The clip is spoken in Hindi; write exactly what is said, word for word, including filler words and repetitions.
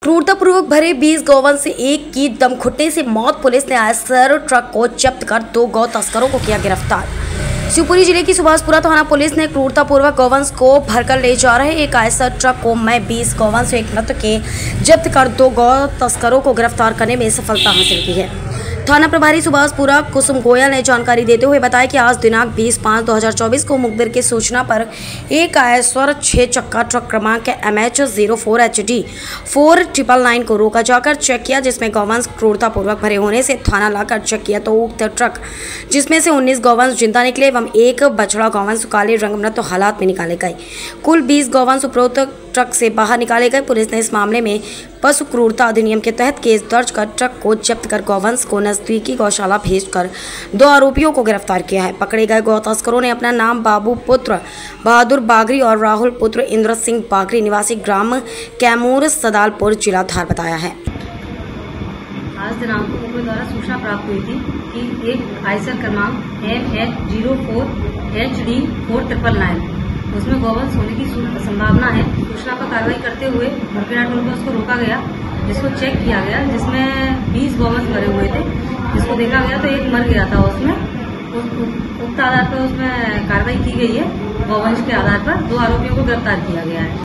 क्रूरतापूर्वक भरे बीस गौवंश से एक की दमघुटने से मौत। पुलिस ने आयसर ट्रक को जब्त कर दो गौ तस्करों को किया गिरफ्तार। शिवपुरी जिले की सुभाषपुरा थाना पुलिस ने क्रूरतापूर्वक गौवंश को भरकर ले जा रहे एक आयसर ट्रक को मैं बीस गौवंश एक मृतक के जब्त कर दो गौ तस्करों को गिरफ्तार करने में सफलता हासिल की है। थाना प्रभारी सुभाषपुरा कुसुम गोयल ने जानकारी देते हुए बताया कि आज दिनांक बीस पाँच दो हज़ार चौबीस को मुखबिर की सूचना पर एक आयसर छह चक्का ट्रक क्रमांक M H zero four H D four triple nine को रोका जाकर चेक किया, जिसमें गौवंश क्रूरतापूर्वक भरे होने से थाना लाकर चेक किया तो उक्त ट्रक जिसमें से उन्नीस गौवंश जिंदा निकले एवं एक बछड़ा गौवंश काले रंगमृत हालात में निकाले गए। कुल बीस गौवंश उपरोक्त ट्रक से बाहर निकाले गए। पुलिस ने इस मामले में पशु क्रूरता अधिनियम के तहत केस दर्ज कर ट्रक को जब्त कर गौवंश को नजदीकी गौशाला भेजकर दो आरोपियों को गिरफ्तार किया है। पकड़े गए गौ तस्करों ने अपना नाम बाबू पुत्र बहादुर बागरी और राहुल पुत्र इंद्र सिंह बागरी निवासी ग्राम कैमूर सदालपुर जिला धार बताया है। आज दिनांक को मुखबिर द्वारा सूचना प्राप्त हुई थी कि एक आयसर क्रमांक M H zero four H D four triple nine उसमें गौवंश होने की संभावना है। सूचना पर कार्रवाई करते हुए मुरखेड़ा टोल पर उसको रोका गया, जिसको चेक किया गया, जिसमें बीस गौवंश भरे हुए थे। जिसको देखा गया तो एक मर गया था उसमें। उक्त आधार पर उसमें कार्रवाई की गई है। गौवंश के आधार पर दो आरोपियों को गिरफ्तार किया गया है।